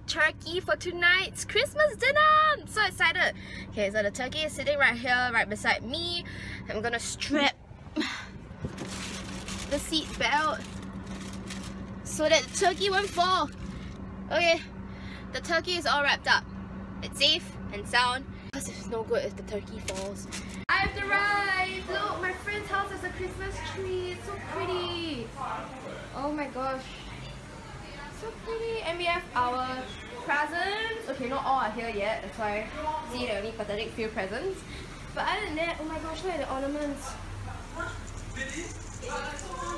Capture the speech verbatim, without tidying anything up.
turkey for tonight's Christmas dinner. I'm so excited. Okay, so the turkey is sitting right here, right beside me. I'm gonna strap the seat belt so that the turkey won't fall. Okay, the turkey is all wrapped up. It's safe and sound. Because it's no good if the turkey falls. I've arrived! Look, my friend's house has a Christmas tree. It's so pretty. Oh my gosh. So pretty. And we have our presents. Okay, not all are here yet. That's why I see the only pathetic few presents. But other than that, oh my gosh, look at the ornaments.